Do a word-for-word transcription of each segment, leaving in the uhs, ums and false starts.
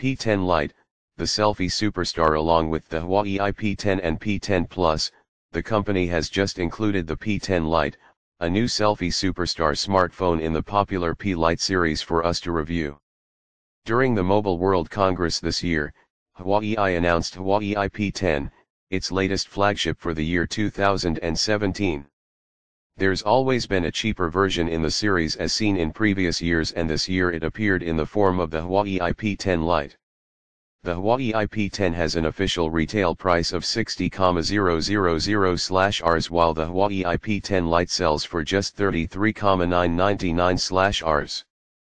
P ten Lite, the selfie superstar. Along with the Huawei P ten and P ten Plus, the company has just included the P ten Lite, a new selfie superstar smartphone in the popular P Lite series for us to review. During the Mobile World Congress this year, Huawei announced Huawei P ten, its latest flagship for the year two thousand seventeen. There's always been a cheaper version in the series as seen in previous years, and this year it appeared in the form of the Huawei P ten Lite. The Huawei P ten has an official retail price of sixty thousand Rs, while the Huawei P ten Lite sells for just thirty-three thousand nine hundred ninety-nine Rs.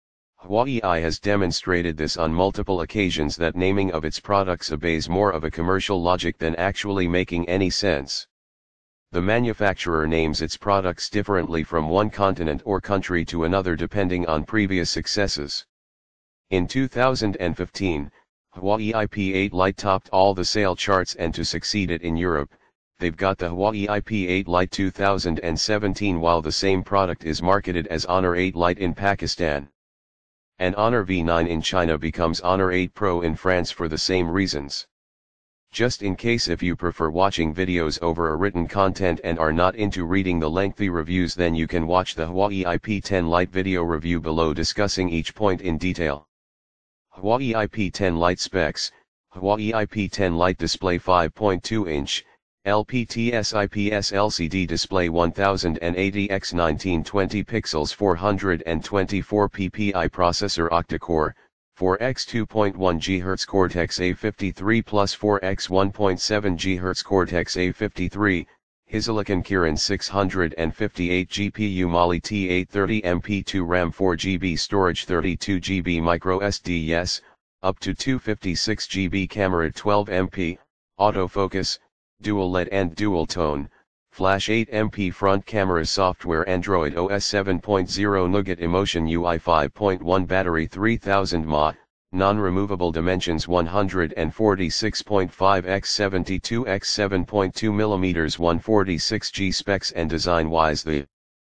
Huawei has demonstrated this on multiple occasions, that naming of its products obeys more of a commercial logic than actually making any sense. The manufacturer names its products differently from one continent or country to another depending on previous successes. In two thousand fifteen, Huawei P eight Lite topped all the sale charts, and to succeed it in Europe, they've got the Huawei P eight Lite two thousand seventeen, while the same product is marketed as Honor eight Lite in Pakistan. And Honor V nine in China becomes Honor eight Pro in France for the same reasons. Just in case if you prefer watching videos over a written content and are not into reading the lengthy reviews, then you can watch the Huawei P ten Lite video review below discussing each point in detail. Huawei P ten Lite specs. Huawei P ten Lite display five point two inch, L P T S I P S L C D display one thousand eighty by nineteen twenty pixels, four hundred twenty-four p p i processor, octa-core, four by two point one gigahertz Cortex A fifty-three plus four by one point seven gigahertz Cortex A fifty-three, Hisilicon Kirin six hundred fifty-eight G P U, Mali T eight thirty M P two RAM, four gigabyte storage, thirty-two gigabyte micro S D, yes, up to two hundred fifty-six gigabyte camera, twelve megapixel, autofocus, dual L E D and dual tone, flash eight megapixel front camera, software Android O S seven point zero, Nougat Emotion U I five point one, battery three thousand milliamp hours, non-removable dimensions one hundred forty-six point five by seventy-two by seven point two millimeters, one forty-six gigabytes. Specs and design-wise, the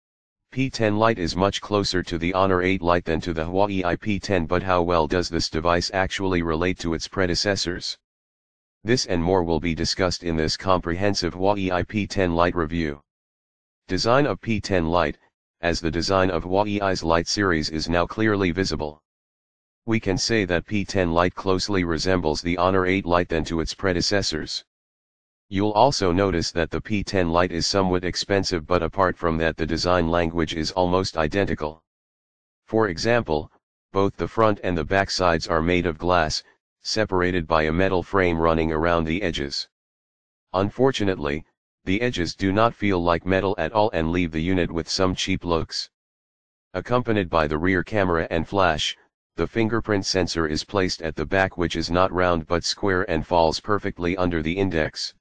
P ten Lite is much closer to the Honor eight Lite than to the Huawei P ten, but how well does this device actually relate to its predecessors? This and more will be discussed in this comprehensive Huawei P ten Lite review. Design of P ten Lite. As the design of Huawei's Lite series is now clearly visible, we can say that P ten Lite closely resembles the Honor eight Lite than to its predecessors. You'll also notice that the P ten Lite is somewhat expensive, but apart from that the design language is almost identical. For example, both the front and the back sides are made of glass, separated by a metal frame running around the edges. Unfortunately, the edges do not feel like metal at all and leave the unit with some cheap looks. Accompanied by the rear camera and flash, the fingerprint sensor is placed at the back, which is not round but square and falls perfectly under the index.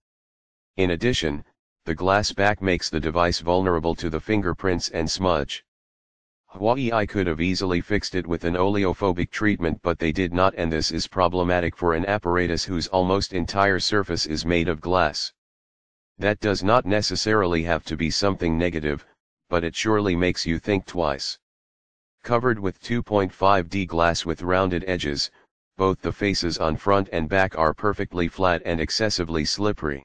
In addition, the glass back makes the device vulnerable to the fingerprints and smudge. Huawei could have easily fixed it with an oleophobic treatment, but they did not, and this is problematic for an apparatus whose almost entire surface is made of glass. That does not necessarily have to be something negative, but it surely makes you think twice. Covered with two point five D glass with rounded edges, both the faces on front and back are perfectly flat and excessively slippery.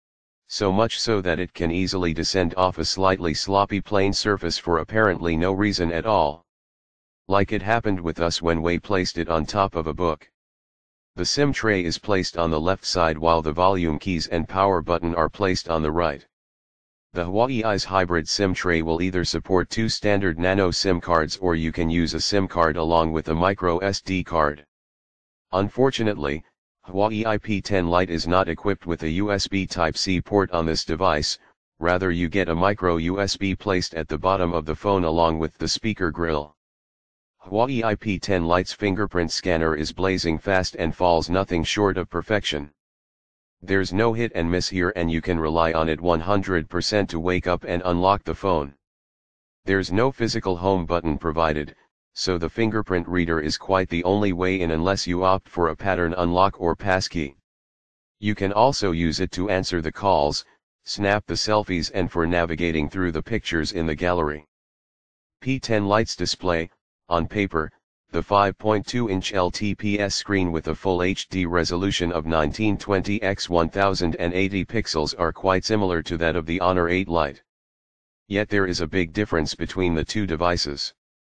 So much so that it can easily descend off a slightly sloppy plain surface for apparently no reason at all. Like it happened with us when we placed it on top of a book. The SIM tray is placed on the left side while the volume keys and power button are placed on the right. The Huawei's hybrid SIM tray will either support two standard nano SIM cards, or you can use a SIM card along with a micro S D card. Unfortunately, Huawei P ten Lite is not equipped with a U S B Type C port on this device, rather you get a micro U S B placed at the bottom of the phone along with the speaker grill. Huawei P ten Lite's fingerprint scanner is blazing fast and falls nothing short of perfection. There's no hit and miss here, and you can rely on it one hundred percent to wake up and unlock the phone. There's no physical home button provided, so the fingerprint reader is quite the only way in unless you opt for a pattern unlock or passkey. You can also use it to answer the calls, snap the selfies, and for navigating through the pictures in the gallery. P ten Lite's display, on paper, The five point two inch L T P S screen with a full H D resolution of nineteen twenty by ten eighty pixels are quite similar to that of the Honor eight Lite. Yet there is a big difference between the two devices.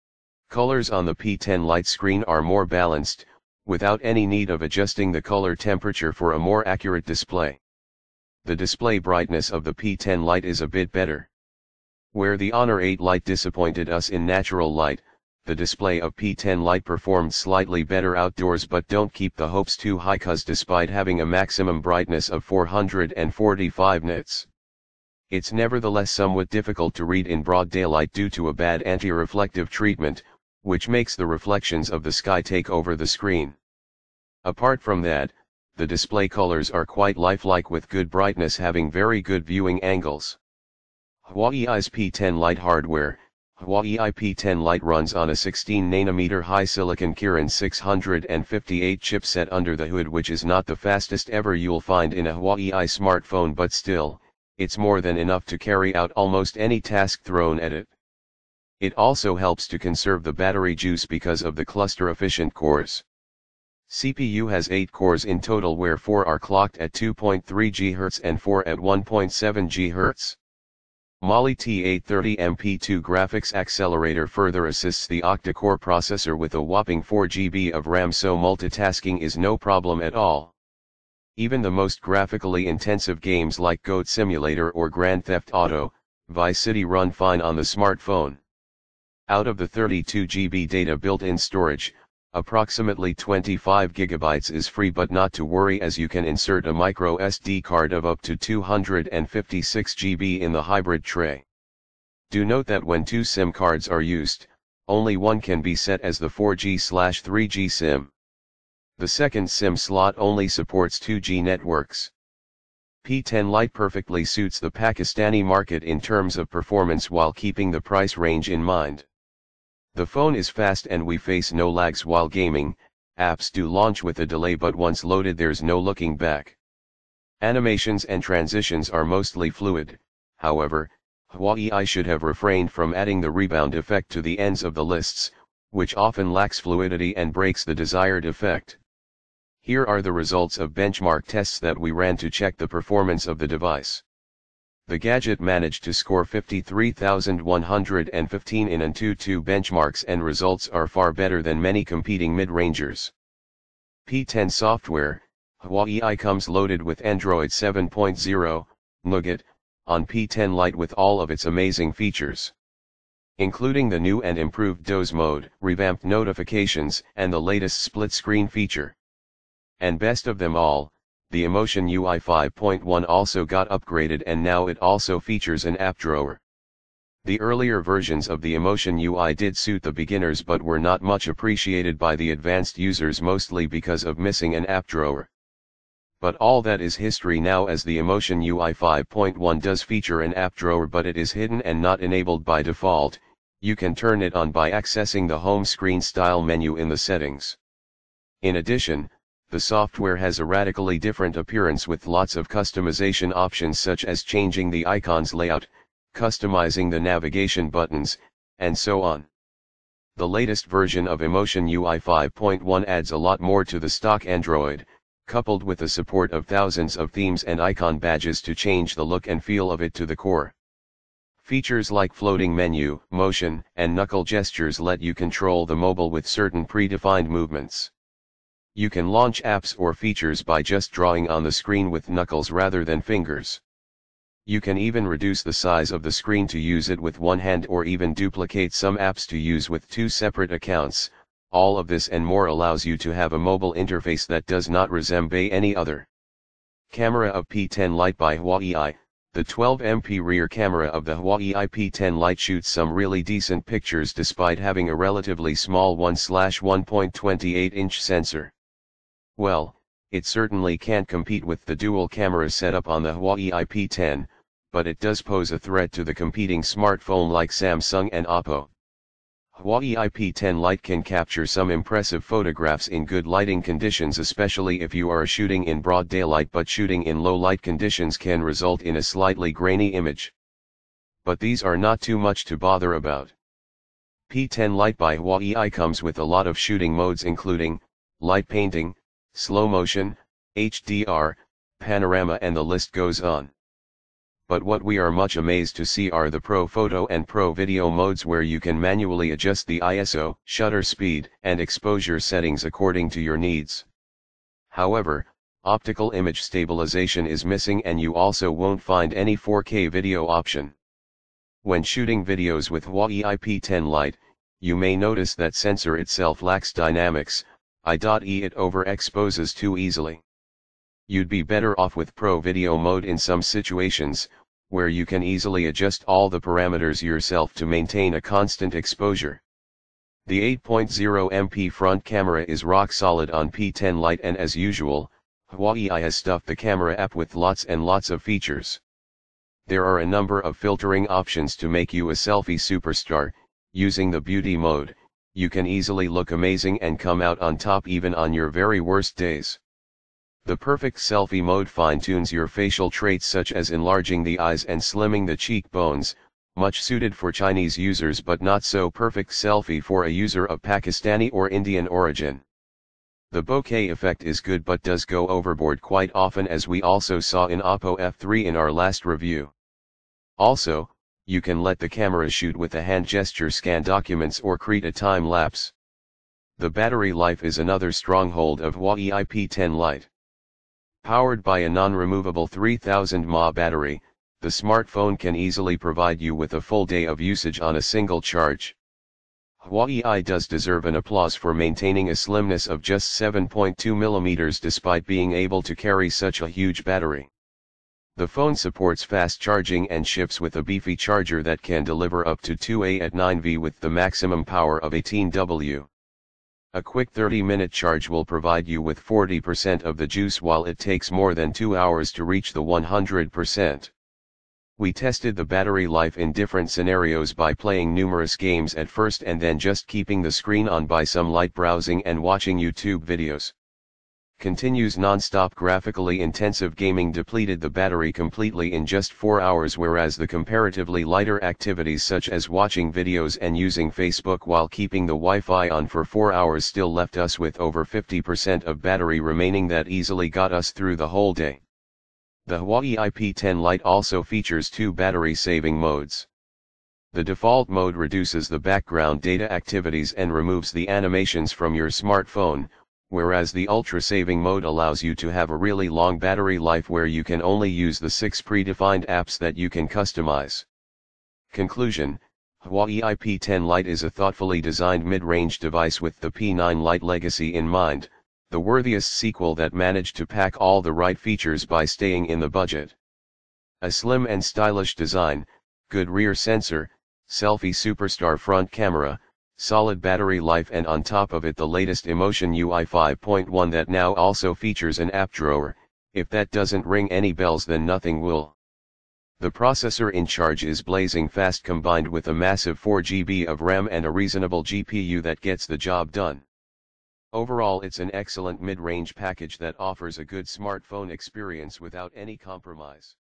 Colors on the P ten Lite screen are more balanced, without any need of adjusting the color temperature for a more accurate display. The display brightness of the P ten Lite is a bit better. Where the Honor eight Lite disappointed us in natural light, the display of P ten Lite performed slightly better outdoors, but don't keep the hopes too high, cause despite having a maximum brightness of four hundred forty-five nits, it's nevertheless somewhat difficult to read in broad daylight due to a bad anti-reflective treatment, which makes the reflections of the sky take over the screen. Apart from that, the display colors are quite lifelike with good brightness, having very good viewing angles. Huawei's P ten Lite hardware. Huawei P ten Lite runs on a sixteen nanometer high silicon Kirin six fifty-eight chipset under the hood, which is not the fastest ever you'll find in a Huawei smartphone, but still, it's more than enough to carry out almost any task thrown at it. It also helps to conserve the battery juice because of the cluster-efficient cores. C P U has eight cores in total, where four are clocked at two point three gigahertz and four at one point seven gigahertz. Mali T eight thirty M P two graphics accelerator further assists the octa-core processor with a whopping four gigabytes of RAM, so multitasking is no problem at all. Even the most graphically intensive games like Goat Simulator or Grand Theft Auto, Vice City run fine on the smartphone. Out of the thirty-two gigabyte data built-in storage, approximately twenty-five gigabytes is free, but not to worry, as you can insert a micro S D card of up to two hundred fifty-six gigabytes in the hybrid tray. Do note that when two SIM cards are used, only one can be set as the four G slash three G SIM. The second SIM slot only supports two G networks. P ten Lite perfectly suits the Pakistani market in terms of performance while keeping the price range in mind. The phone is fast and we face no lags while gaming. Apps do launch with a delay, but once loaded there's no looking back. Animations and transitions are mostly fluid. However, Huawei should have refrained from adding the rebound effect to the ends of the lists, which often lacks fluidity and breaks the desired effect. Here are the results of benchmark tests that we ran to check the performance of the device. The gadget managed to score fifty-three thousand one hundred fifteen in AnTuTu benchmarks, and results are far better than many competing mid-rangers. P ten software. Huawei comes loaded with Android seven point oh, Nougat, on P ten Lite with all of its amazing features, including the new and improved doze mode, revamped notifications, and the latest split screen feature. And best of them all, the Emotion U I five point one also got upgraded, and now it also features an app drawer. The earlier versions of the Emotion U I did suit the beginners but were not much appreciated by the advanced users, mostly because of missing an app drawer. But all that is history now, as the Emotion U I five point one does feature an app drawer, but it is hidden and not enabled by default. You can turn it on by accessing the home screen style menu in the settings. In addition, the software has a radically different appearance with lots of customization options, such as changing the icon's layout, customizing the navigation buttons, and so on. The latest version of Emotion U I five point one adds a lot more to the stock Android, coupled with the support of thousands of themes and icon badges to change the look and feel of it to the core. Features like floating menu, motion, and knuckle gestures let you control the mobile with certain predefined movements. You can launch apps or features by just drawing on the screen with knuckles rather than fingers. You can even reduce the size of the screen to use it with one hand, or even duplicate some apps to use with two separate accounts. All of this and more allows you to have a mobile interface that does not resemble any other. Camera of P ten Lite by Huawei. The twelve megapixel rear camera of the Huawei P ten Lite shoots some really decent pictures despite having a relatively small one to one point two eight inch sensor. Well, it certainly can't compete with the dual camera setup on the Huawei P ten, but it does pose a threat to the competing smartphone like Samsung and Oppo. Huawei P ten Lite can capture some impressive photographs in good lighting conditions, especially if you are shooting in broad daylight, but shooting in low light conditions can result in a slightly grainy image. But these are not too much to bother about. P ten Lite by Huawei comes with a lot of shooting modes including light painting, slow motion, H D R, panorama, and the list goes on. But what we are much amazed to see are the Pro Photo and Pro Video modes, where you can manually adjust the I S O, shutter speed, and exposure settings according to your needs. However, optical image stabilization is missing, and you also won't find any four K video option. When shooting videos with Huawei P ten Lite, you may notice that sensor itself lacks dynamics, that is it overexposes too easily. You'd be better off with Pro Video mode in some situations, where you can easily adjust all the parameters yourself to maintain a constant exposure. The eight point zero megapixel front camera is rock solid on P ten Lite, and as usual, Huawei has stuffed the camera app with lots and lots of features. There are a number of filtering options to make you a selfie superstar. Using the beauty mode, you can easily look amazing and come out on top even on your very worst days. The perfect selfie mode fine-tunes your facial traits such as enlarging the eyes and slimming the cheekbones, much suited for Chinese users but not so perfect selfie for a user of Pakistani or Indian origin. The bokeh effect is good but does go overboard quite often, as we also saw in Oppo F three in our last review. Also, you can let the camera shoot with a hand gesture, scan documents, or create a time lapse. The battery life is another stronghold of Huawei P ten Lite. Powered by a non-removable three thousand milliamp hour battery, the smartphone can easily provide you with a full day of usage on a single charge. Huawei does deserve an applause for maintaining a slimness of just seven point two millimeters despite being able to carry such a huge battery. The phone supports fast charging and ships with a beefy charger that can deliver up to two hours at nine volts with the maximum power of eighteen watts. A quick thirty minute charge will provide you with forty percent of the juice, while it takes more than two hours to reach the one hundred percent. We tested the battery life in different scenarios by playing numerous games at first and then just keeping the screen on by some light browsing and watching YouTube videos. Continues non-stop graphically intensive gaming depleted the battery completely in just four hours, whereas the comparatively lighter activities such as watching videos and using Facebook while keeping the Wi-Fi on for four hours still left us with over fifty percent of battery remaining that easily got us through the whole day. The Huawei P ten Lite also features two battery-saving modes. The default mode reduces the background data activities and removes the animations from your smartphone, whereas the ultra-saving mode allows you to have a really long battery life where you can only use the six predefined apps that you can customize. Conclusion: Huawei P ten Lite is a thoughtfully designed mid-range device with the P nine Lite legacy in mind, the worthiest sequel that managed to pack all the right features by staying in the budget. A slim and stylish design, good rear sensor, selfie superstar front camera, solid battery life, and on top of it the latest Emotion U I five point one that now also features an app drawer. If that doesn't ring any bells, then nothing will. The processor in charge is blazing fast, combined with a massive four gigabytes of RAM and a reasonable G P U that gets the job done. Overall, it's an excellent mid-range package that offers a good smartphone experience without any compromise.